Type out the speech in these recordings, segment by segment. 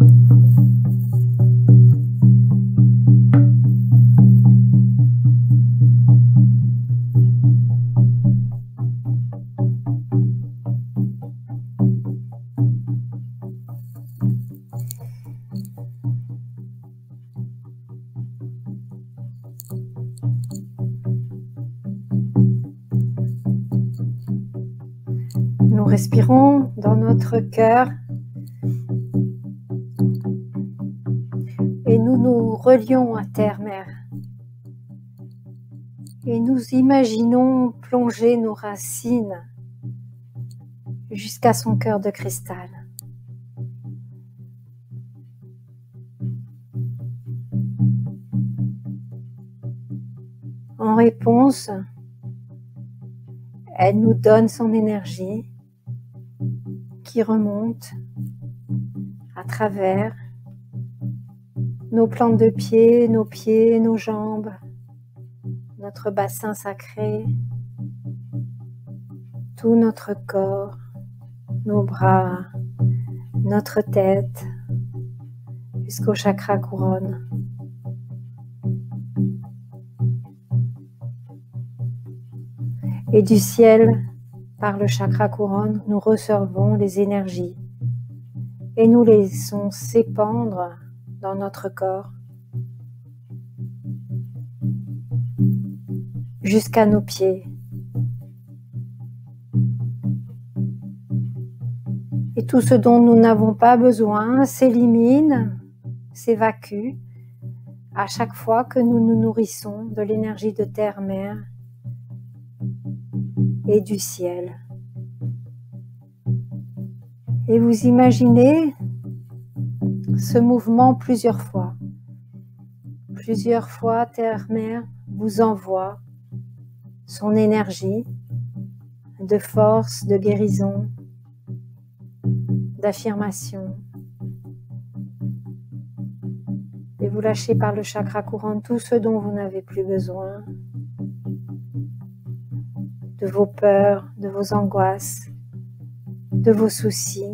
Nous respirons dans notre cœur et nous nous relions à Terre-Mère. Et nous imaginons plonger nos racines jusqu'à son cœur de cristal. En réponse, elle nous donne son énergie qui remonte à travers nos plantes de pieds, nos jambes, notre bassin sacré, tout notre corps, nos bras, notre tête, jusqu'au chakra couronne. Et du ciel, par le chakra couronne, nous recevons les énergies et nous les laissons s'épandre dans notre corps jusqu'à nos pieds. Et tout ce dont nous n'avons pas besoin s'élimine, s'évacue à chaque fois que nous nous nourrissons de l'énergie de Terre-Mère et du ciel. Et vous imaginez ce mouvement plusieurs fois. Plusieurs fois, Terre-Mère vous envoie son énergie de force, de guérison, d'affirmation. Et vous lâchez par le chakra couronne tout ce dont vous n'avez plus besoin, de vos peurs, de vos angoisses, de vos soucis.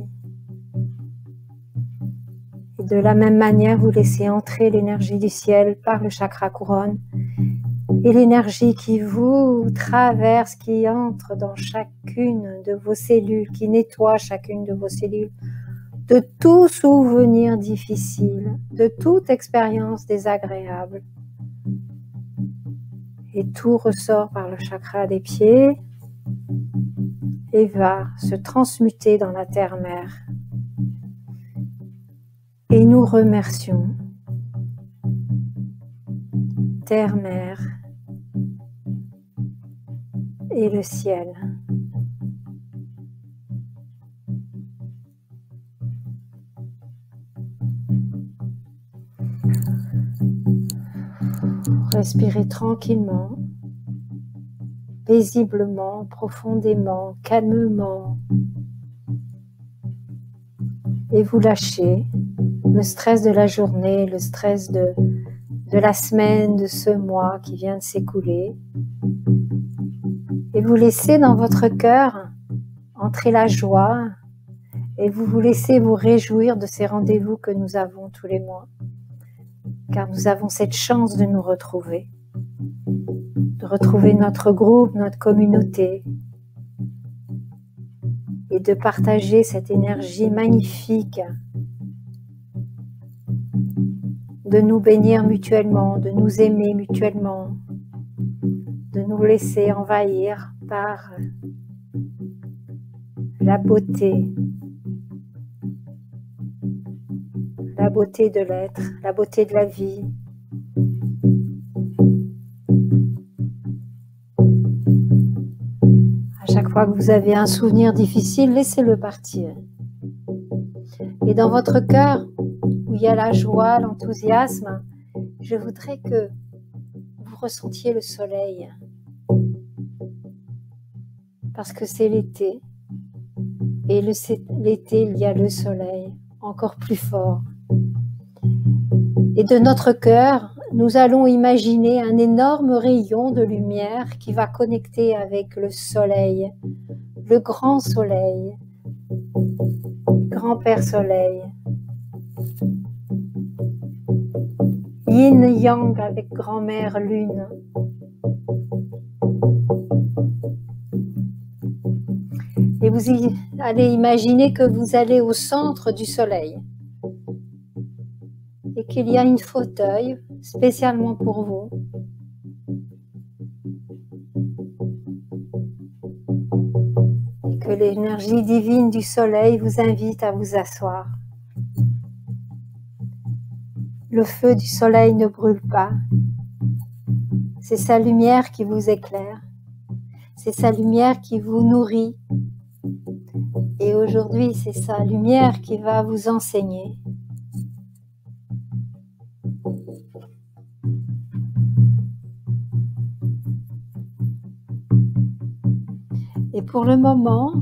Et de la même manière, vous laissez entrer l'énergie du ciel par le chakra couronne et l'énergie qui vous traverse, qui entre dans chacune de vos cellules, qui nettoie chacune de vos cellules de tout souvenir difficile, de toute expérience désagréable. Et tout ressort par le chakra des pieds et va se transmuter dans la Terre-Mère. Et nous remercions Terre-Mère et le ciel. Respirez tranquillement, paisiblement, profondément, calmement. Et vous lâchez le stress de la journée, le stress de la semaine, de ce mois qui vient de s'écouler. Et vous laissez dans votre cœur entrer la joie et vous vous laissez vous réjouir de ces rendez-vous que nous avons tous les mois. Car nous avons cette chance de nous retrouver, de retrouver notre groupe, notre communauté et de partager cette énergie magnifique, de nous bénir mutuellement, de nous aimer mutuellement, de nous laisser envahir par la beauté de l'être, la beauté de la vie. À chaque fois que vous avez un souvenir difficile, laissez-le partir. Et dans votre cœur, où il y a la joie, l'enthousiasme, je voudrais que vous ressentiez le soleil. Parce que c'est l'été. Et l'été, il y a le soleil, encore plus fort. Et de notre cœur, nous allons imaginer un énorme rayon de lumière qui va connecter avec le soleil, le grand soleil, grand Père Soleil. yin-yang avec grand-mère lune. Et vous allez imaginer que vous allez au centre du soleil et qu'il y a un fauteuil spécialement pour vous. Et que l'énergie divine du soleil vous invite à vous asseoir. Le feu du soleil ne brûle pas. C'est sa lumière qui vous éclaire. C'est sa lumière qui vous nourrit. Et aujourd'hui, c'est sa lumière qui va vous enseigner. Et pour le moment,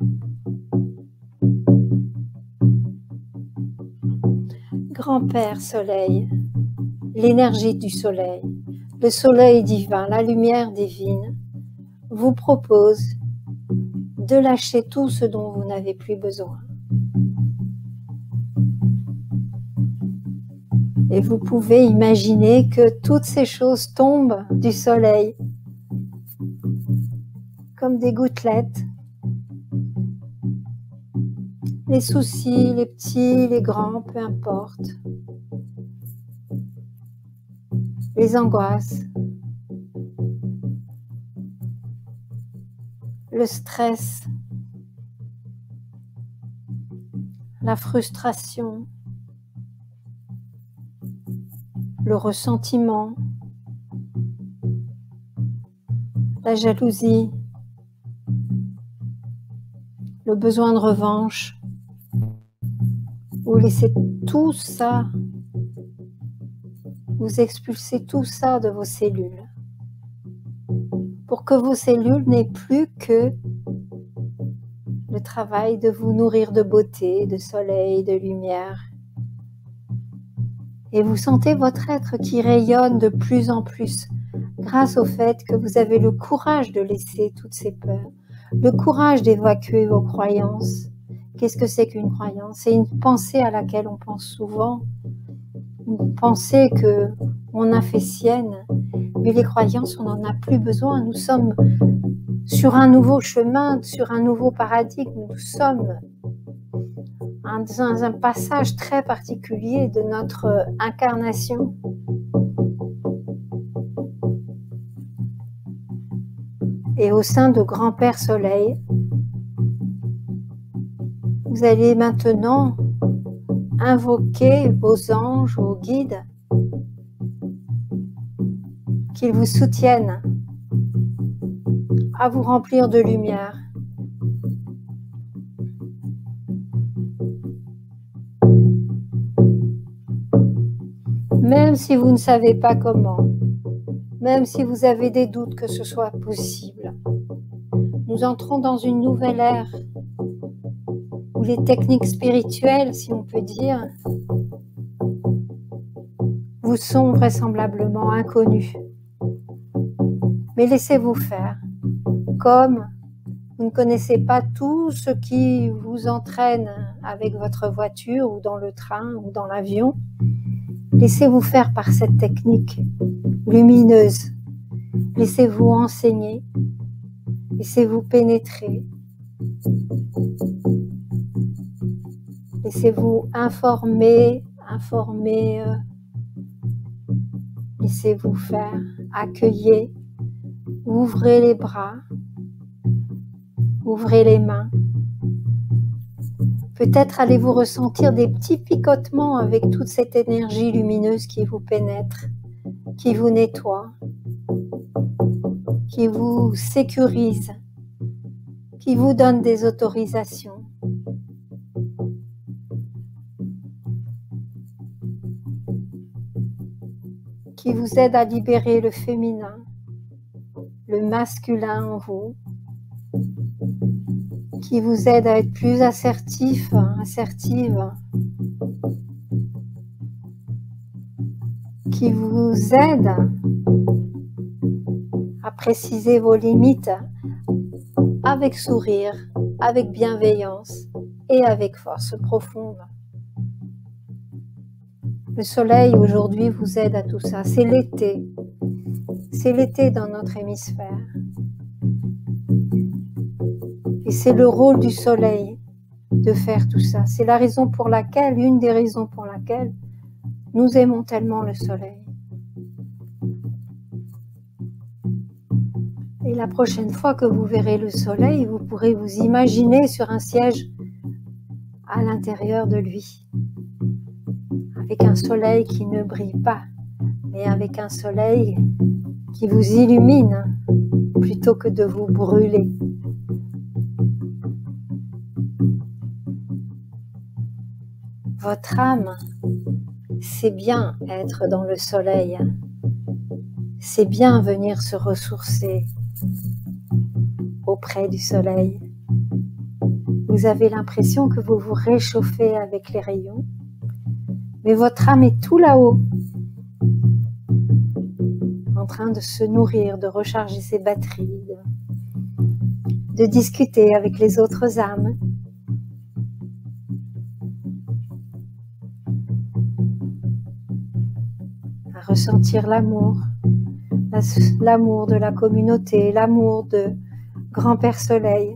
Grand-Père Soleil, l'énergie du soleil, le soleil divin, la lumière divine, vous propose de lâcher tout ce dont vous n'avez plus besoin. Et vous pouvez imaginer que toutes ces choses tombent du soleil comme des gouttelettes. Les soucis, les petits, les grands, peu importe. Les angoisses, le stress, la frustration, le ressentiment, la jalousie, le besoin de revanche. Vous laissez tout ça, vous expulsez tout ça de vos cellules pour que vos cellules n'aient plus que le travail de vous nourrir de beauté, de soleil, de lumière. Et vous sentez votre être qui rayonne de plus en plus grâce au fait que vous avez le courage de laisser toutes ces peurs, le courage d'évacuer vos croyances. Qu'est-ce que c'est qu'une croyance? C'est une pensée à laquelle on pense souvent, une pensée qu'on a fait sienne, mais les croyances, on n'en a plus besoin. Nous sommes sur un nouveau chemin, sur un nouveau paradigme. Nous sommes dans un passage très particulier de notre incarnation. Et au sein de Grand-Père Soleil, vous allez maintenant invoquer vos anges, vos guides, qu'ils vous soutiennent à vous remplir de lumière. Même si vous ne savez pas comment, même si vous avez des doutes que ce soit possible, nous entrons dans une nouvelle ère où les techniques spirituelles, si on peut dire, vous sont vraisemblablement inconnues. Mais laissez-vous faire. Comme vous ne connaissez pas tout ce qui vous entraîne avec votre voiture ou dans le train ou dans l'avion, laissez-vous faire par cette technique lumineuse. Laissez-vous enseigner. Laissez-vous pénétrer. Laissez-vous informer. Laissez-vous faire. Accueillez. Ouvrez les bras. Ouvrez les mains. Peut-être allez-vous ressentir des petits picotements avec toute cette énergie lumineuse qui vous pénètre, qui vous nettoie, qui vous sécurise, qui vous donne des autorisations. Qui vous aide à libérer le féminin, le masculin en vous, qui vous aide à être plus assertif, assertive, qui vous aide à préciser vos limites avec sourire, avec bienveillance et avec force profonde. Le soleil aujourd'hui vous aide à tout ça. C'est l'été. C'est l'été dans notre hémisphère. Et c'est le rôle du soleil de faire tout ça. C'est la raison pour laquelle, une des raisons pour laquelle nous aimons tellement le soleil. Et la prochaine fois que vous verrez le soleil, vous pourrez vous imaginer sur un siège à l'intérieur de lui, avec un soleil qui ne brille pas, mais avec un soleil qui vous illumine plutôt que de vous brûler. Votre âme, c'est bien être dans le soleil, c'est bien venir se ressourcer auprès du soleil. Vous avez l'impression que vous vous réchauffez avec les rayons, mais votre âme est tout là-haut, en train de se nourrir, de recharger ses batteries, de discuter avec les autres âmes. À ressentir l'amour de la communauté, l'amour de Grand-Père Soleil.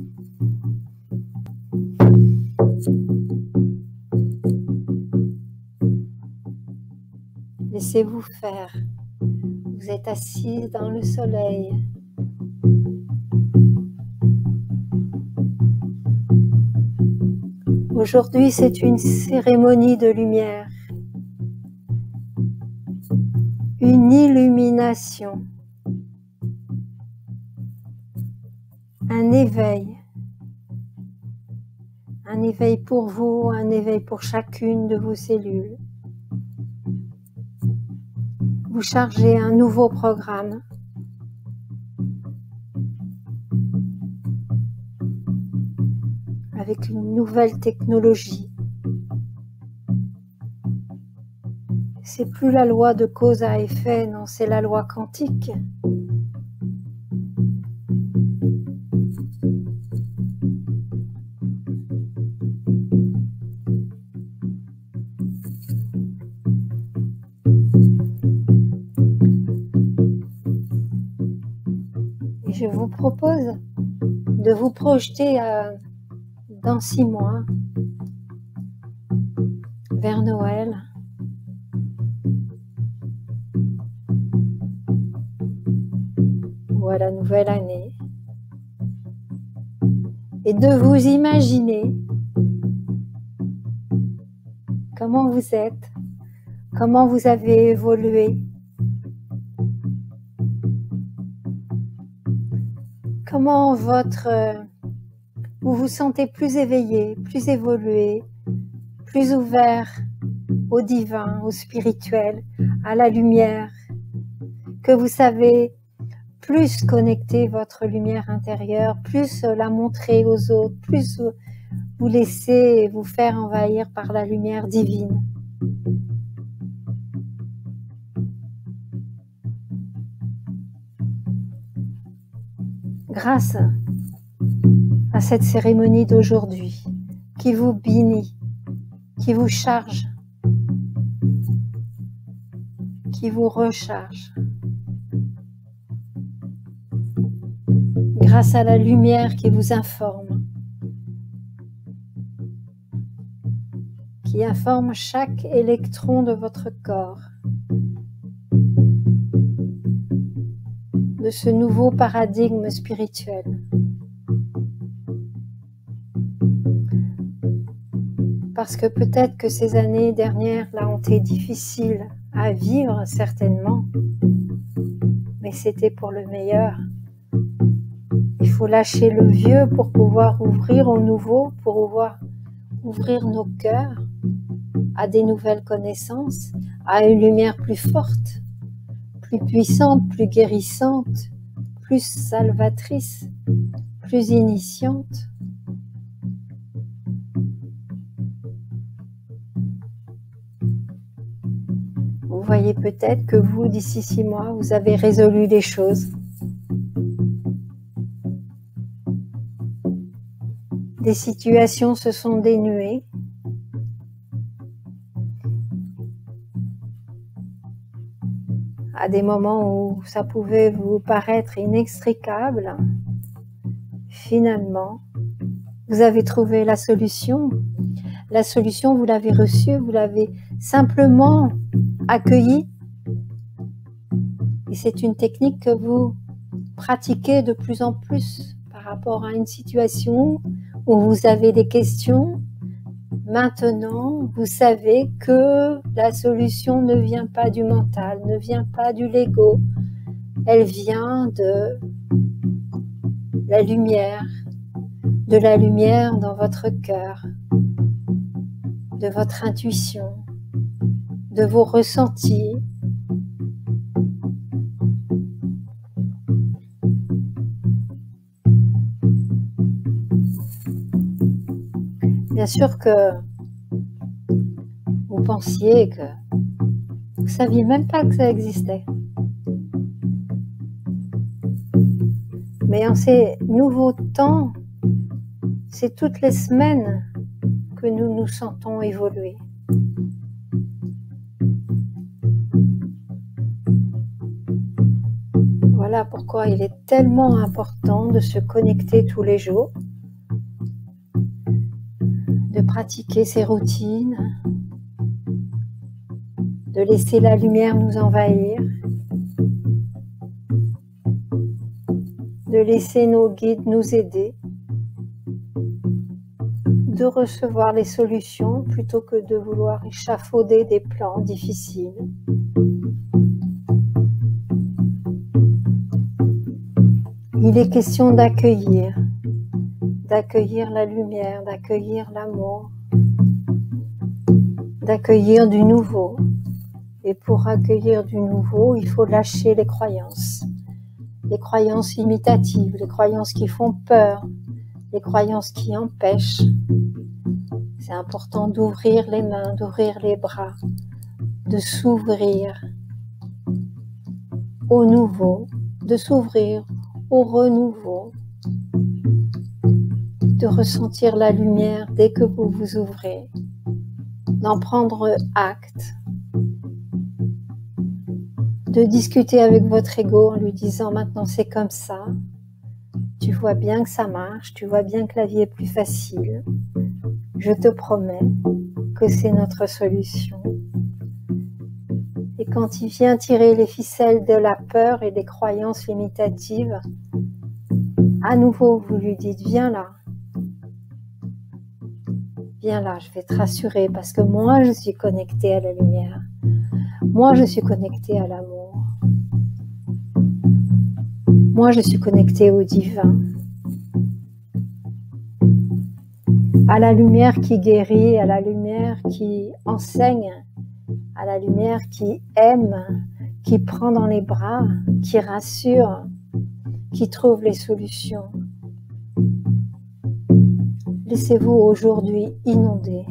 Laissez-vous faire. Vous êtes assise dans le soleil. Aujourd'hui, c'est une cérémonie de lumière. Une illumination. Un éveil. Un éveil pour vous, un éveil pour chacune de vos cellules. Vous chargez un nouveau programme. Avec une nouvelle technologie. C'est plus la loi de cause à effet, non, c'est la loi quantique. Et je vous propose de vous projeter dans 6 mois, vers Noël. Ou à la nouvelle année. Et de vous imaginer comment vous êtes, comment vous avez évolué, comment vous vous sentez plus éveillé, plus évolué, plus ouvert au divin, au spirituel, à la lumière, que vous savez plus connecter votre lumière intérieure, plus la montrer aux autres, plus vous laisser vous faire envahir par la lumière divine. Grâce à cette cérémonie d'aujourd'hui qui vous bénit, qui vous charge, qui vous recharge. Grâce à la lumière qui vous informe, qui informe chaque électron de votre corps de ce nouveau paradigme spirituel. Parce que peut-être que ces années dernières là ont été difficiles à vivre, certainement, mais c'était pour le meilleur. Il faut lâcher le vieux pour pouvoir ouvrir au nouveau, pour pouvoir ouvrir nos cœurs à des nouvelles connaissances, à une lumière plus forte, plus puissante, plus guérissante, plus salvatrice, plus initiante. Vous voyez peut-être que vous, d'ici 6 mois, vous avez résolu les choses. Des situations se sont dénuées. à des moments où ça pouvait vous paraître inextricable, finalement, vous avez trouvé la solution. La solution, vous l'avez reçue, vous l'avez simplement accueillie. Et c'est une technique que vous pratiquez de plus en plus par rapport à une situation où vous avez des questions. Maintenant, vous savez que la solution ne vient pas du mental, ne vient pas du l'ego. Elle vient de la lumière dans votre cœur, de votre intuition, de vos ressentis. Bien sûr que vous pensiez que vous ne saviez même pas que ça existait. Mais en ces nouveaux temps, c'est toutes les semaines que nous nous sentons évoluer. Voilà pourquoi il est tellement important de se connecter tous les jours, de pratiquer ces routines, de laisser la lumière nous envahir, de laisser nos guides nous aider, de recevoir les solutions plutôt que de vouloir échafauder des plans difficiles. Il est question d'accueillir la lumière, d'accueillir l'amour, d'accueillir du nouveau. Et pour accueillir du nouveau, il faut lâcher les croyances imitatives, les croyances qui font peur, les croyances qui empêchent. C'est important d'ouvrir les mains, d'ouvrir les bras, de s'ouvrir au nouveau, de s'ouvrir au renouveau, de ressentir la lumière dès que vous vous ouvrez, d'en prendre acte, de discuter avec votre ego en lui disant maintenant c'est comme ça, tu vois bien que ça marche, tu vois bien que la vie est plus facile, je te promets que c'est notre solution. Et quand il vient tirer les ficelles de la peur et des croyances limitatives, à nouveau vous lui dites viens là, je vais te rassurer parce que moi je suis connectée à la lumière, moi je suis connectée à l'amour, moi je suis connectée au divin, à la lumière qui guérit, à la lumière qui enseigne, à la lumière qui aime, qui prend dans les bras, qui rassure, qui trouve les solutions. Laissez-vous aujourd'hui inonder.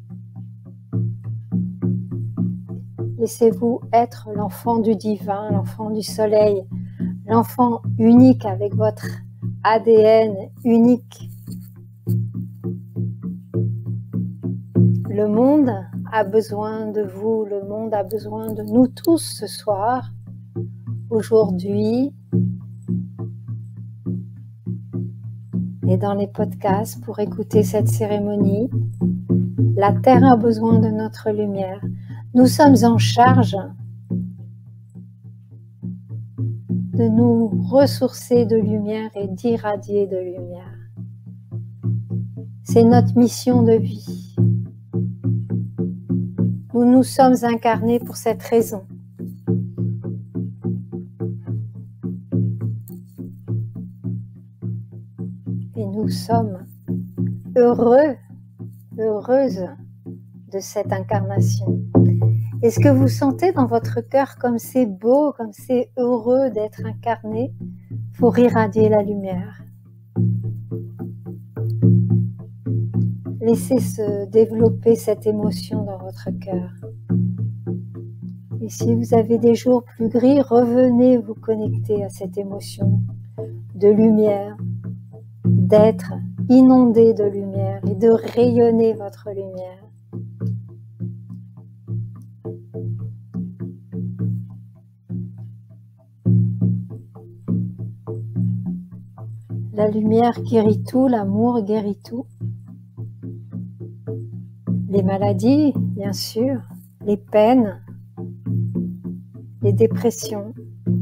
Laissez-vous être l'enfant du divin, l'enfant du soleil, l'enfant unique avec votre ADN unique. Le monde a besoin de vous, le monde a besoin de nous tous ce soir, aujourd'hui, et dans les podcasts pour écouter cette cérémonie. La Terre a besoin de notre lumière. Nous sommes en charge de nous ressourcer de lumière et d'irradier de lumière. C'est notre mission de vie. Nous nous sommes incarnés pour cette raison. Et nous sommes heureuses de cette incarnation. Est-ce que vous sentez dans votre cœur comme c'est beau, comme c'est heureux d'être incarné pour irradier la lumière? Laissez se développer cette émotion dans votre cœur. Et si vous avez des jours plus gris, revenez vous connecter à cette émotion de lumière, d'être inondé de lumière et de rayonner votre lumière. La lumière guérit tout, l'amour guérit tout. Les maladies, bien sûr, les peines, les dépressions,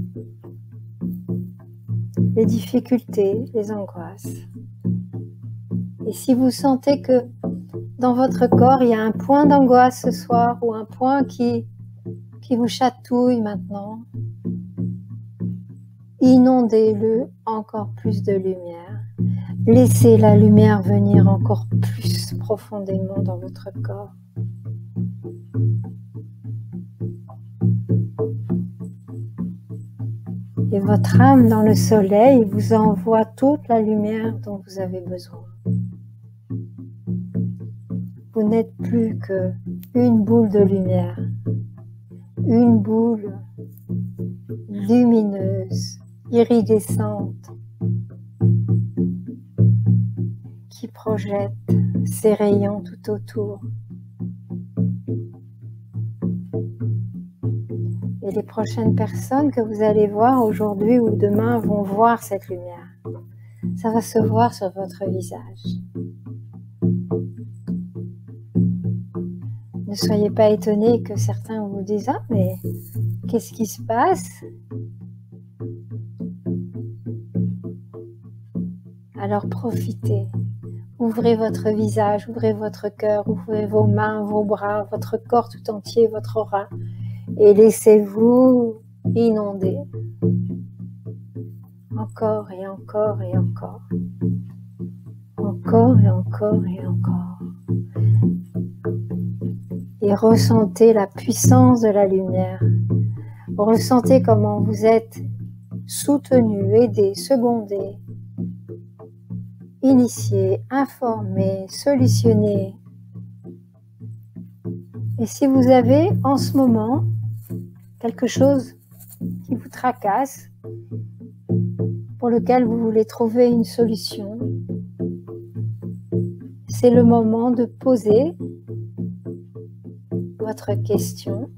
les difficultés, les angoisses. Et si vous sentez que dans votre corps, il y a un point d'angoisse ce soir ou un point qui vous chatouille maintenant, inondez-le encore plus de lumière. Laissez la lumière venir encore plus profondément dans votre corps. Et votre âme dans le soleil vous envoie toute la lumière dont vous avez besoin. Vous n'êtes plus qu'une boule de lumière, une boule lumineuse, iridescente, qui projette ses rayons tout autour. Et les prochaines personnes que vous allez voir aujourd'hui ou demain vont voir cette lumière. Ça va se voir sur votre visage. Ne soyez pas étonnés que certains vous disent « Ah, mais qu'est-ce qui se passe ?» Alors profitez. Ouvrez votre visage, ouvrez votre cœur, ouvrez vos mains, vos bras, votre corps tout entier, votre aura. Et laissez-vous inonder. Encore et encore et encore. Encore et encore et encore. Et ressentez la puissance de la lumière. Ressentez comment vous êtes soutenu, aidé, secondé, initié, informé, solutionné. Et si vous avez en ce moment quelque chose qui vous tracasse, pour lequel vous voulez trouver une solution, c'est le moment de poser votre question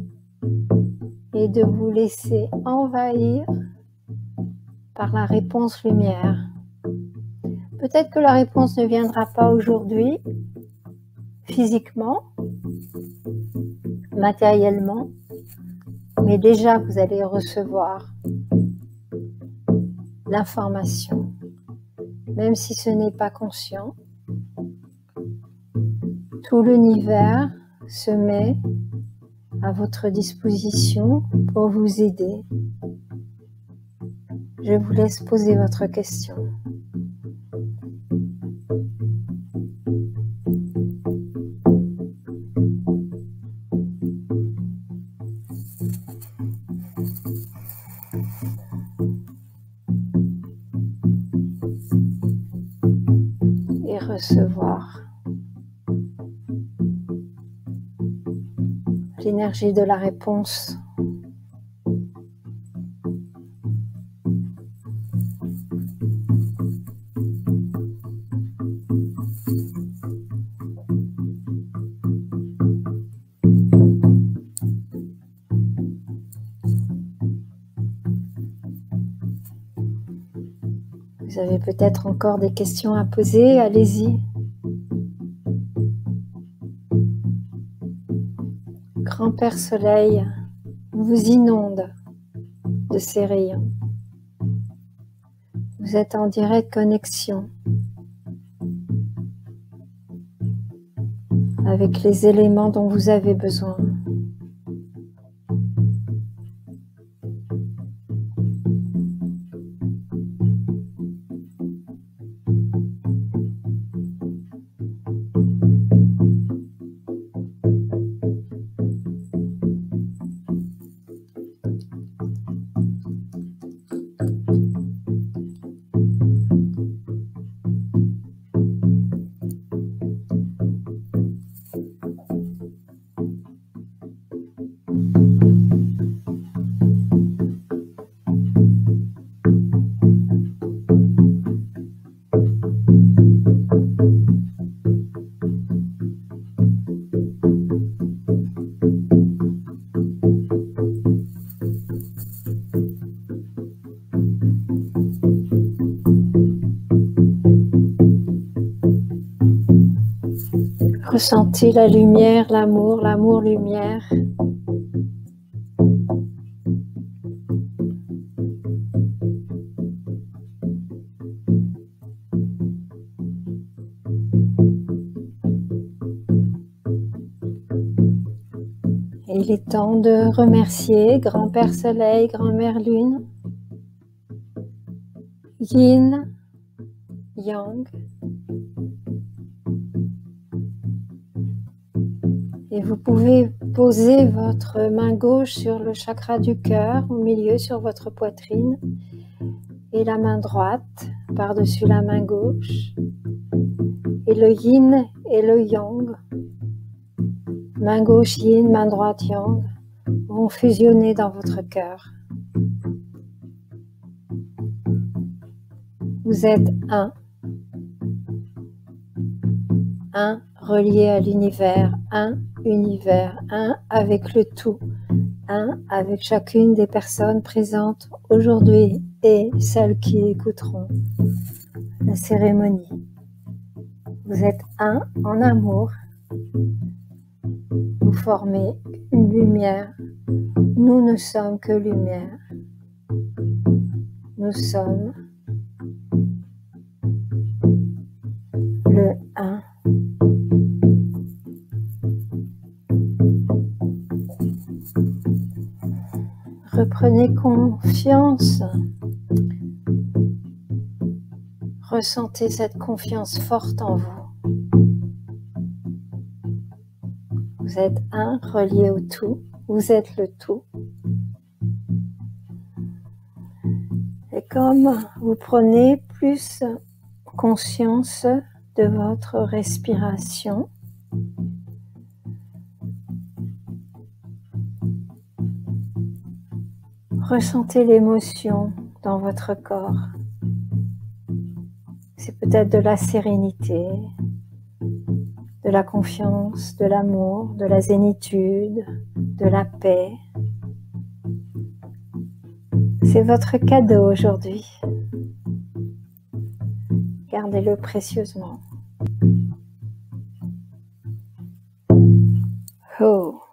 et de vous laisser envahir par la réponse lumière. Peut-être que la réponse ne viendra pas aujourd'hui, physiquement, matériellement, mais déjà vous allez recevoir l'information, même si ce n'est pas conscient. Tout l'univers se met à votre disposition pour vous aider. Je vous laisse poser votre question. Et recevoir l'énergie de la réponse. Vous avez peut-être encore des questions à poser, allez-y. Grand Père Soleil vous inonde de ses rayons. Vous êtes en directe connexion avec les éléments dont vous avez besoin. Ressentez la lumière, l'amour, l'amour-lumière. Et il est temps de remercier Grand-Père Soleil, Grand-Mère Lune, Yin, Yang. Et vous pouvez poser votre main gauche sur le chakra du cœur, au milieu sur votre poitrine, et la main droite par-dessus la main gauche. Et le yin et le yang, main gauche yin, main droite yang, vont fusionner dans votre cœur. Vous êtes un relié à l'univers, un univers, un avec le tout, un avec chacune des personnes présentes aujourd'hui et celles qui écouteront la cérémonie. Vous êtes un en amour, vous formez une lumière, nous ne sommes que lumière, nous sommes le un. Reprenez confiance. Ressentez cette confiance forte en vous. Vous êtes un relié au tout. Vous êtes le tout. Et comme vous prenez plus conscience de votre respiration, ressentez l'émotion dans votre corps. C'est peut-être de la sérénité, de la confiance, de l'amour, de la zénitude, de la paix. C'est votre cadeau aujourd'hui. Gardez-le précieusement. Oh.